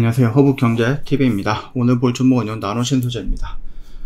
안녕하세요. 허브경제TV입니다. 오늘 볼 종목은 나노신소재입니다.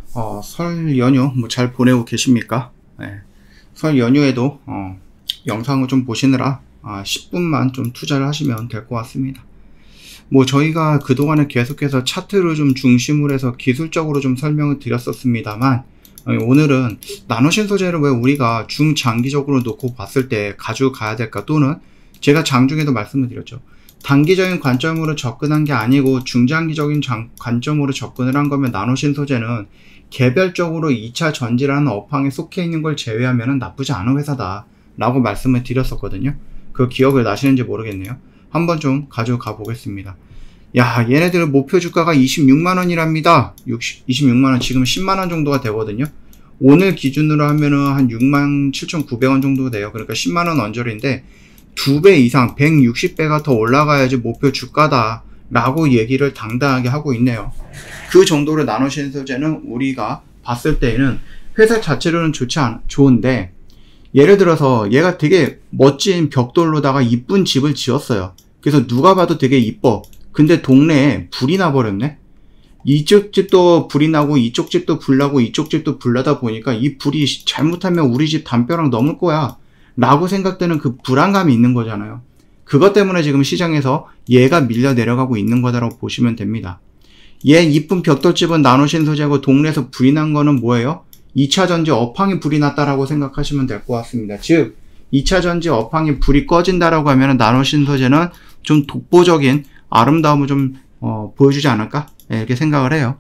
설 연휴 잘 보내고 계십니까? 네. 설 연휴에도 영상을 좀 보시느라 10분만 좀 투자를 하시면 될 것 같습니다. 저희가 그동안에 계속해서 차트를 좀 중심으로 해서 기술적으로 좀 설명을 드렸었습니다만, 오늘은 나노신소재를 왜 우리가 중장기적으로 놓고 봤을 때 가지고 가야 될까, 또는 제가 장중에도 말씀을 드렸죠. 단기적인 관점으로 접근한 게 아니고 중장기적인 관점으로 접근을 한 거면 나노신소재는 개별적으로 2차 전지라는 업황에 속해 있는 걸 제외하면 나쁘지 않은 회사다 라고 말씀을 드렸었거든요. 그 기억을 나시는지 모르겠네요. 한번 좀 가지고 가 보겠습니다. 야, 얘네들 목표 주가가 26만원이랍니다. 26만원, 지금 10만원 정도가 되거든요. 오늘 기준으로 하면은 한 67,900원 정도 돼요. 그러니까 10만원 언저리인데 2배 이상 160배가 더 올라가야지 목표 주가다 라고 얘기를 당당하게 하고 있네요. 그 정도로 나노신소재는 우리가 봤을 때에는 회사 자체로는 좋은데, 예를 들어서 얘가 되게 멋진 벽돌로다가 이쁜 집을 지었어요. 그래서 누가 봐도 되게 이뻐. 근데 동네에 불이 나버렸네. 이쪽 집도 불이 나고 이쪽 집도 불나고 이쪽 집도 불나다 보니까 이 불이 잘못하면 우리 집 담벼락 넘을 거야 라고 생각되는 그 불안감이 있는 거잖아요. 그것 때문에 지금 시장에서 얘가 밀려 내려가고 있는 거다라고 보시면 됩니다. 얘 이쁜 벽돌집은 나노신소재고 동네에서 불이 난 거는 뭐예요? 2차 전지 업황이 불이 났다라고 생각하시면 될 것 같습니다. 즉 2차 전지 업황이 불이 꺼진다라고 하면 나노신소재는 좀 독보적인 아름다움을 좀 보여주지 않을까? 이렇게 생각을 해요.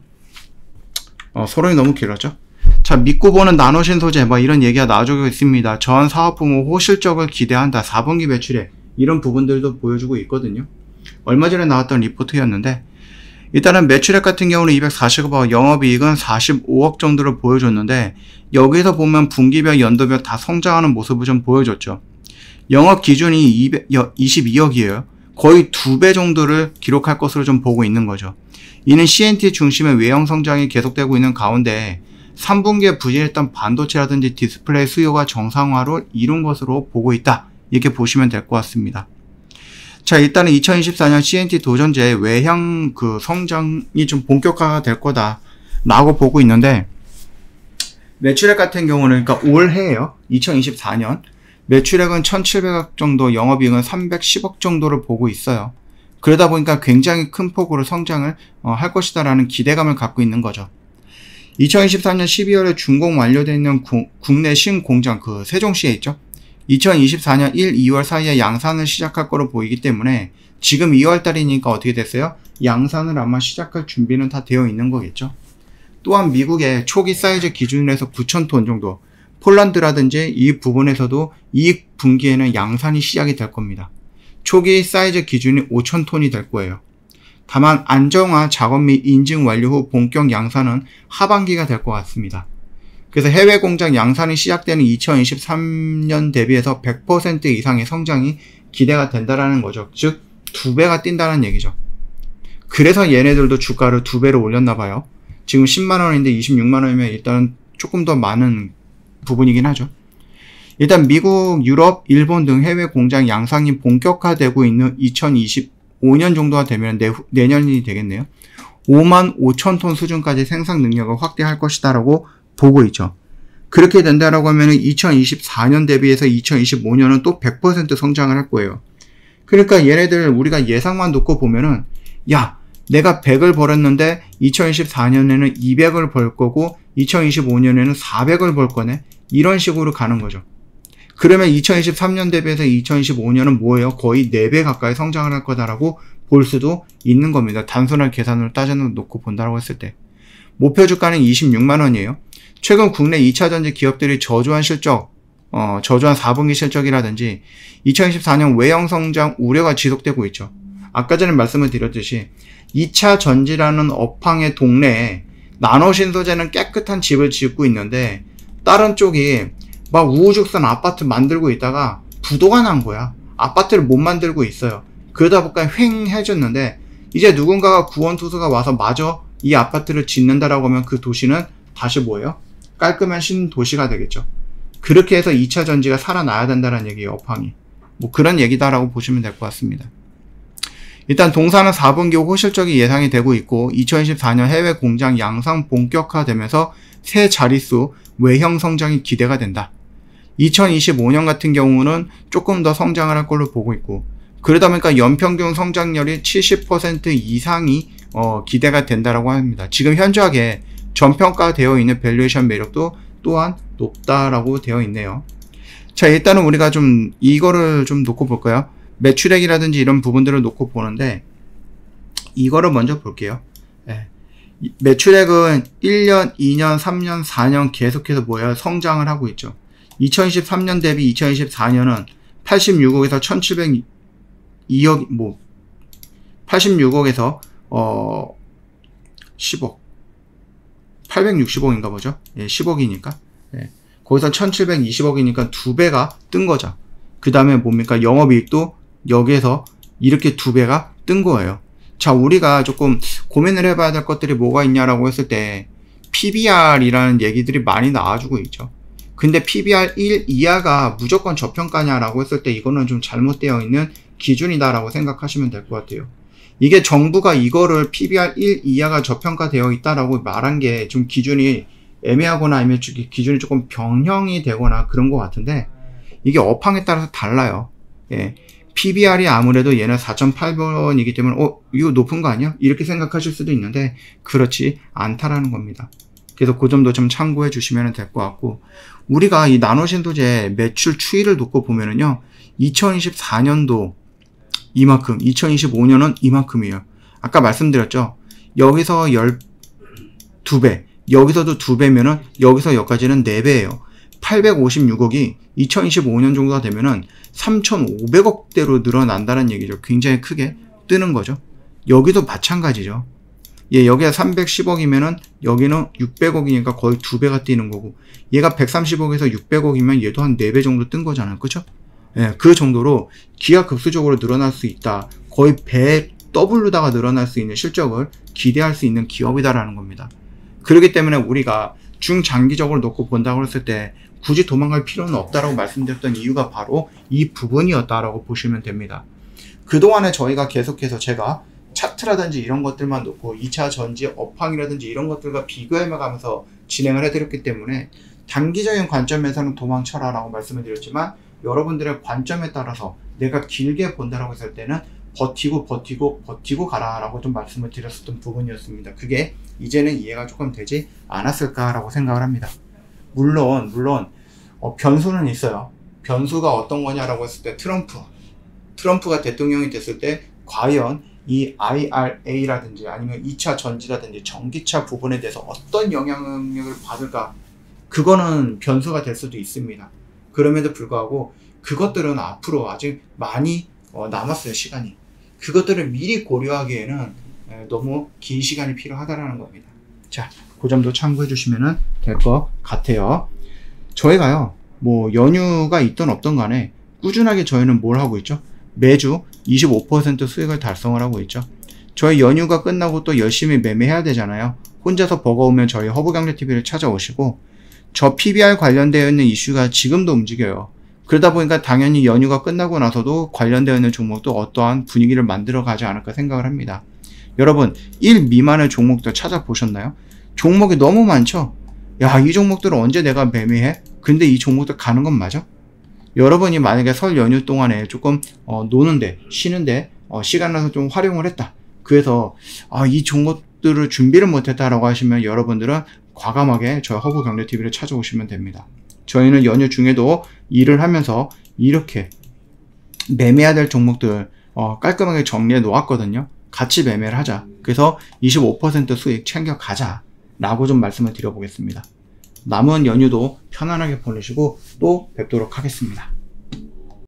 서론이 너무 길었죠? 자, 믿고 보는 나노신소재 이런 얘기가 나와주고 있습니다. 전 사업 부문 호실적을 기대한다. 4분기 매출에 이런 부분들도 보여주고 있거든요. 얼마 전에 나왔던 리포트였는데, 일단은 매출액 같은 경우는 240억, 영업이익은 45억 정도를 보여줬는데, 여기서 보면 분기별 연도별 다 성장하는 모습을 좀 보여줬죠. 영업 기준이 22억이에요. 거의 2배 정도를 기록할 것으로 좀 보고 있는 거죠. 이는 CNT 중심의 외형 성장이 계속되고 있는 가운데 3분기에 부진했던 반도체라든지 디스플레이 수요가 정상화를 이룬 것으로 보고 있다. 이렇게 보시면 될 것 같습니다. 자, 일단은 2024년 CNT 도전제의 외형 성장이 좀 본격화가 될 거다 라고 보고 있는데, 매출액 같은 경우는 그러니까 올해예요. 2024년 매출액은 1,700억 정도, 영업이익은 310억 정도를 보고 있어요. 그러다 보니까 굉장히 큰 폭으로 성장을 할 것이다 라는 기대감을 갖고 있는 거죠. 2023년 12월에 준공 완료되어 있는 국내 신공장 세종시에 있죠. 2024년 1, 2월 사이에 양산을 시작할 거로 보이기 때문에 지금 2월달이니까 어떻게 됐어요? 양산을 아마 시작할 준비는 다 되어 있는 거겠죠. 또한 미국의 초기 사이즈 기준으로 해서 9,000톤 정도, 폴란드라든지 이 부분에서도 이 분기에는 양산이 시작이 될 겁니다. 초기 사이즈 기준이 5,000톤이 될 거예요. 다만 안정화 작업 및 인증 완료 후 본격 양산은 하반기가 될 것 같습니다. 그래서 해외 공장 양산이 시작되는 2023년 대비해서 100% 이상의 성장이 기대가 된다라는 거죠. 즉 2배가 뛴다는 얘기죠. 그래서 얘네들도 주가를 2배로 올렸나 봐요. 지금 10만원인데 26만원이면 일단 조금 더 많은 부분이긴 하죠. 일단 미국, 유럽, 일본 등 해외 공장 양산이 본격화되고 있는 2025년 정도가 되면 내년이 되겠네요. 5만 5천 톤 수준까지 생산 능력을 확대할 것이다 라고 보고 있죠. 그렇게 된다라고 하면 2024년 대비해서 2025년은 또 100% 성장을 할 거예요. 그러니까 얘네들 우리가 예상만 놓고 보면은, 야, 내가 100을 벌었는데 2024년에는 200을 벌 거고 2025년에는 400을 벌 거네. 이런 식으로 가는 거죠. 그러면 2023년 대비해서 2025년은 뭐예요? 거의 4배 가까이 성장을 할 거다라고 볼 수도 있는 겁니다. 단순한 계산으로 따져놓고 본다고 했을 때. 목표 주가는 26만원이에요. 최근 국내 2차 전지 기업들이 저조한 실적, 저조한 4분기 실적이라든지 2024년 외형 성장 우려가 지속되고 있죠. 아까 전에 말씀을 드렸듯이 2차 전지라는 업황의 동네에 나노신소재는 깨끗한 집을 짓고 있는데, 다른 쪽이 막 우후죽순 아파트 만들고 있다가 부도가 난 거야. 아파트를 못 만들고 있어요. 그러다 보니까 휑해졌는데, 이제 누군가가 구원투수가 와서 마저 이 아파트를 짓는다라고 하면 그 도시는 다시 뭐예요? 깔끔한 신도시가 되겠죠. 그렇게 해서 2차 전지가 살아나야 된다는 얘기예요, 업황이. 그런 얘기다라고 보시면 될 것 같습니다. 일단 동사는 4분기 후 실적이 예상이 되고 있고 2024년 해외 공장 양상 본격화되면서 새 자릿수 외형 성장이 기대가 된다. 2025년 같은 경우는 조금 더 성장을 할 걸로 보고 있고 그러다 보니까 연평균 성장률이 70% 이상이 기대가 된다라고 합니다. 지금 현저하게 전평가되어 있는 밸류에이션 매력도 또한 높다라고 되어 있네요. 자, 일단은 우리가 좀 이거를 좀 놓고 볼까요? 매출액이라든지 이런 부분들을 놓고 보는데 이거를 먼저 볼게요. 네. 매출액은 1년, 2년, 3년, 4년 계속해서 성장을 하고 있죠. 2023년 대비 2024년은 86억에서 1702억, 86억에서 10억, 860억인가 보죠. 예, 10억이니까. 예. 거기서 1720억이니까 2배가 뜬 거죠. 그 다음에 뭡니까? 영업이익도 여기에서 이렇게 2배가 뜬 거예요. 자, 우리가 조금 고민을 해봐야 될 것들이 뭐가 있냐라고 했을 때 PBR이라는 얘기들이 많이 나와주고 있죠. 근데 PBR 1 이하가 무조건 저평가냐라고 했을 때 이거는 좀 잘못되어 있는 기준이다라고 생각하시면 될 것 같아요. 이게 정부가 이거를 PBR 1 이하가 저평가되어 있다라고 말한 게 좀 기준이 애매하거나 아니면 기준이 조금 변형이 되거나 그런 것 같은데 이게 업황에 따라서 달라요. 예. PBR이 아무래도 얘는 4.8번이기 때문에 이거 높은 거 아니야? 이렇게 생각하실 수도 있는데 그렇지 않다라는 겁니다. 그래서 그 점도 좀 참고해 주시면 될 것 같고 우리가 이 나노신소재 매출 추이를 놓고 보면은요 2024년도 이만큼 2025년은 이만큼이에요. 아까 말씀드렸죠. 여기서 12배 여기서도 2배면은 여기서 여기까지는 4배예요. 856억이 2025년 정도가 되면은 3,500억대로 늘어난다는 얘기죠. 굉장히 크게 뜨는 거죠. 여기도 마찬가지죠. 예, 여기가 310억이면은 여기는 600억이니까 거의 2배가 뛰는 거고 얘가 130억에서 600억이면 얘도 한 4배 정도 뜬 거잖아요. 그쵸? 예, 그 정도로 기하급수적으로 늘어날 수 있다. 거의 배 W다가 늘어날 수 있는 실적을 기대할 수 있는 기업이다라는 겁니다. 그렇기 때문에 우리가 중장기적으로 놓고 본다고 했을 때 굳이 도망갈 필요는 없다라고 말씀드렸던 이유가 바로 이 부분이었다라고 보시면 됩니다. 그동안에 저희가 계속해서 제가 차트라든지 이런 것들만 놓고 2차 전지 업황이라든지 이런 것들과 비교해가면서 진행을 해드렸기 때문에 단기적인 관점에서는 도망쳐라 라고 말씀을 드렸지만 여러분들의 관점에 따라서 내가 길게 본다라고 했을 때는 버티고 가라 라고 좀 말씀을 드렸었던 부분이었습니다. 그게 이제는 이해가 조금 되지 않았을까라고 생각을 합니다. 물론 변수는 있어요. 변수가 어떤 거냐라고 했을 때 트럼프가 대통령이 됐을 때 과연 이 IRA라든지 아니면 2차 전지라든지 전기차 부분에 대해서 어떤 영향력을 받을까 그거는 변수가 될 수도 있습니다. 그럼에도 불구하고 그것들은 앞으로 아직 많이 남았어요. 시간이. 그것들을 미리 고려하기에는 너무 긴 시간이 필요하다라는 겁니다. 자, 그 점도 참고해 주시면 될 것 같아요. 저희가요, 연휴가 있든 없든 간에 꾸준하게 저희는 뭘 하고 있죠? 매주 25% 수익을 달성을 하고 있죠. 저희 연휴가 끝나고 또 열심히 매매해야 되잖아요. 혼자서 버거우면 저희 허브경제TV를 찾아오시고 저 PBR 관련되어 있는 이슈가 지금도 움직여요. 그러다 보니까 당연히 연휴가 끝나고 나서도 관련되어 있는 종목도 어떠한 분위기를 만들어 가지 않을까 생각을 합니다. 여러분 1 미만의 종목도 찾아보셨나요? 종목이 너무 많죠? 야, 이 종목들은 언제 내가 매매해? 근데 이 종목들 가는 건 맞아? 여러분이 만약에 설 연휴 동안에 조금 노는데 쉬는데 시간 나서 좀 활용을 했다. 그래서 이 종목들을 준비를 못했다라고 하시면 여러분들은 과감하게 저희 허브경제TV를 찾아오시면 됩니다. 저희는 연휴 중에도 일을 하면서 이렇게 매매해야 될 종목들 깔끔하게 정리해 놓았거든요. 같이 매매를 하자. 그래서 25% 수익 챙겨가자 라고 좀 말씀을 드려보겠습니다. 남은 연휴도 편안하게 보내시고 또 뵙도록 하겠습니다.